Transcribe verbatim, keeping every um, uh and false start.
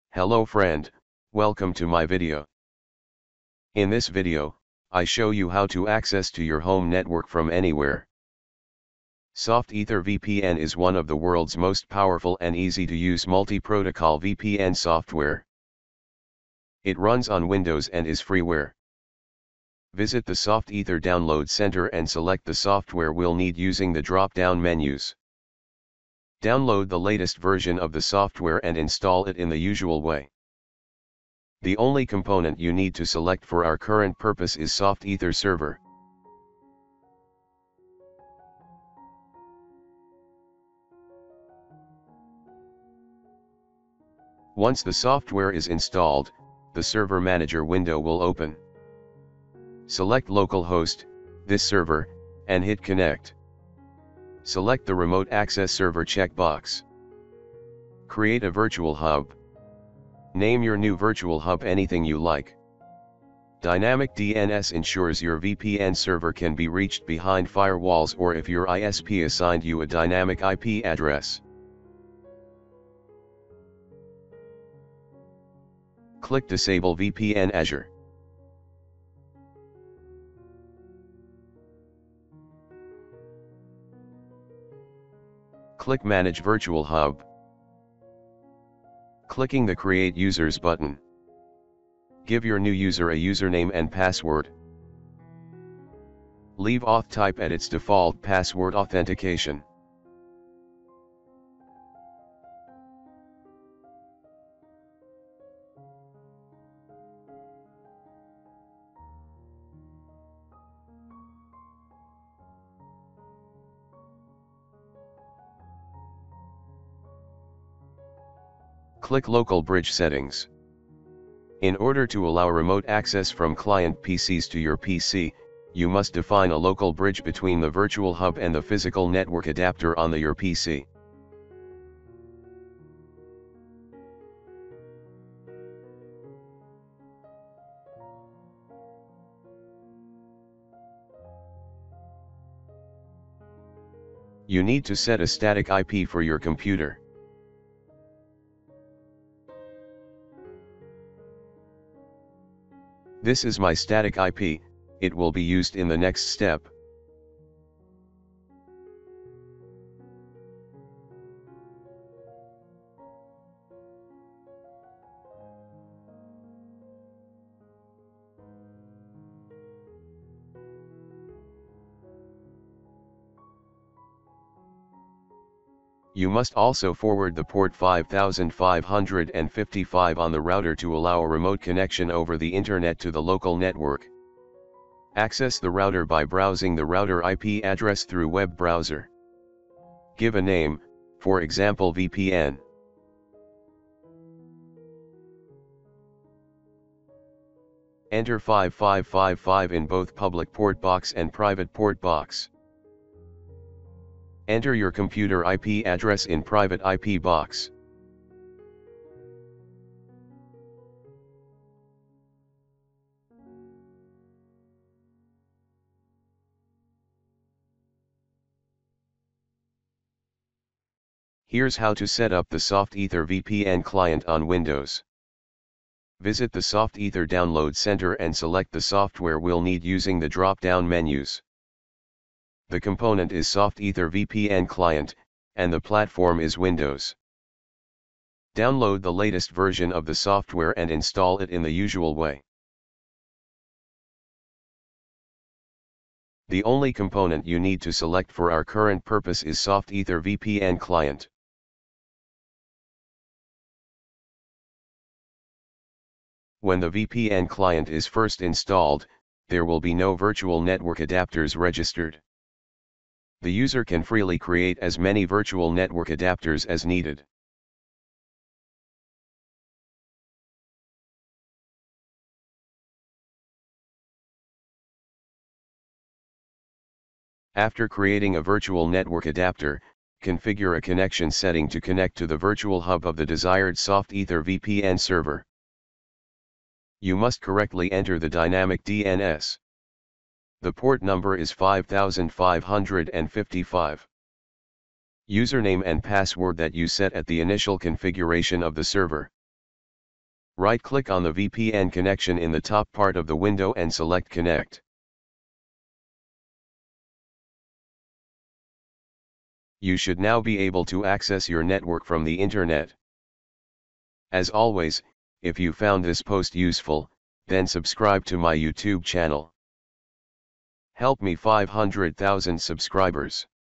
Hello friend, welcome to my video. In this video, I show you how to access to your home network from anywhere. Soft Ether V P N is one of the world's most powerful and easy to use multi-protocol V P N software. It runs on Windows and is freeware. Visit the Soft Ether download center and select the software we'll need using the drop-down menus. Download the latest version of the software and install it in the usual way. The only component you need to select for our current purpose is Soft Ether server. Once the software is installed, the Server Manager window will open. Select localhost, this server, and hit Connect. Select the Remote Access Server checkbox. Create a virtual hub. Name your new virtual hub anything you like. Dynamic D N S ensures your V P N server can be reached behind firewalls or if your I S P assigned you a dynamic I P address. Click Disable V P N Azure. Click Manage Virtual Hub. Clicking the Create Users button. Give your new user a username and password. Leave auth type at its default password authentication. Click Local Bridge Settings. In order to allow remote access from client P Cs to your P C, you must define a local bridge between the virtual hub and the physical network adapter on the your P C. You need to set a static I P for your computer. This is my static I P, it will be used in the next step. You must also forward the port five thousand five hundred fifty-five on the router to allow a remote connection over the internet to the local network. Access the router by browsing the router I P address through web browser. Give a name, for example V P N. Enter five five five five in both public port box and private port box. Enter your computer I P address in private I P box. Here's how to set up the Soft Ether V P N client on Windows. Visit the Soft Ether download center and select the software we'll need using the drop-down menus. The component is Soft Ether V P N client, and the platform is Windows. Download the latest version of the software and install it in the usual way. The only component you need to select for our current purpose is Soft Ether V P N client. When the V P N client is first installed, there will be no virtual network adapters registered. The user can freely create as many virtual network adapters as needed. After creating a virtual network adapter, configure a connection setting to connect to the virtual hub of the desired Soft Ether V P N server. You must correctly enter the dynamic D N S. The port number is five thousand five hundred fifty-five. Username and password that you set at the initial configuration of the server. Right-click on the V P N connection in the top part of the window and select Connect. You should now be able to access your network from the internet. As always, if you found this post useful, then subscribe to my YouTube channel. Help me five hundred thousand subscribers.